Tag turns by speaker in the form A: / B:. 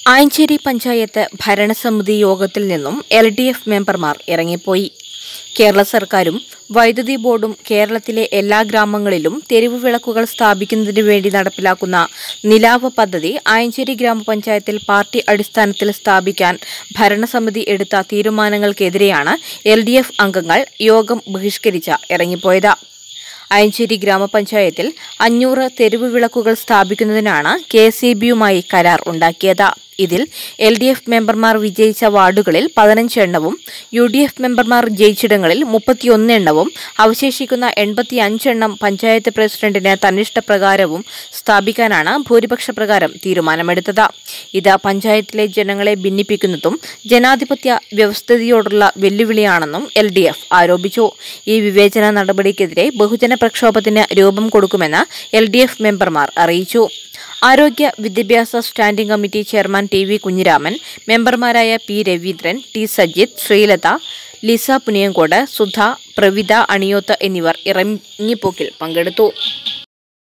A: ആയഞ്ചേരി പഞ്ചായത്ത് ഭരണസമിതി യോഗത്തിൽ നിന്നും LDF മെമ്പർമാർ ഇറങ്ങിപ്പോയി. കേരള സർക്കാരും വൈദ്യുതി ബോർഡും കേരളത്തിലെ എല്ലാ ഗ്രാമങ്ങളിലും തെരുവ് വിളക്കുകൾ സ്ഥാപിക്കുന്നതിനു വേണ്ടി നടപ്പിലാക്കുന്ന നിലാവ് പദ്ധതി ആയഞ്ചേരി ഗ്രാമപഞ്ചായത്തിൽ പാർട്ടി അടിസ്ഥാനത്തിൽ സ്ഥാപിക്കാൻ ഭരണസമിതി എടുത്ത തീരുമാനങ്ങൾക്കെതിരെയാണ് LDF അംഗങ്ങൾ യോഗം ബഹിഷ്കരിച്ച് ഇറങ്ങിപ്പോയത്. ആയഞ്ചേരി ഗ്രാമപഞ്ചായത്തിൽ 500 തെരുവ് വിളക്കുകൾ സ്ഥാപിക്കുന്നതിനാണ് KSEBയുമായി കരാർ ഉണ്ടാക്കിയത്. ഇതിൽ LDF മെമ്പർമാർ വിജയിച്ച വാർഡുകളിൽ 15 എണ്ണവും UDF മെമ്പർമാർ ജയിച്ചിടങ്ങളിൽ 31 എണ്ണവും അവശേഷിക്കുന്ന 85 എണ്ണം പഞ്ചായത്ത് പ്രസിഡന്റിന് തന്നിഷ്ടപ്രകാരവും സ്ഥാപിക്കാനാണ് ഭൂരിപക്ഷപ്രകാരം തീരുമാനമെടുത്തത്. ഇത് പഞ്ചായത്തിലെ ജനങ്ങളെ ഭിന്നിപ്പിക്കുന്നതും ജനാധിപത്യ വ്യവസ്ഥിതിയോടുള്ള വെല്ലുവിളിയാണെന്നും LDF ആരോപിച്ചു. ഈ വിവേചന നടപടിക്കെതിരെ ബഹുജന പ്രക്ഷോഭത്തിന് രൂപം കൊടുക്കുമെന്ന് LDF മെമ്പർമാർ അറിയിച്ചു. ആരോഗ്യ വിദ്യാഭ്യാസ standing committee chairman TV Kunhiraman, മെമ്പർമാരായ P Raveendran, T Sajith, Sreelatha, Lisa Puniyankode, Sudha, Pravitha Aniyoth എന്നിവർ ഇറങ്ങിപ്പോക്കിൽ പങ്കെടുത്തു.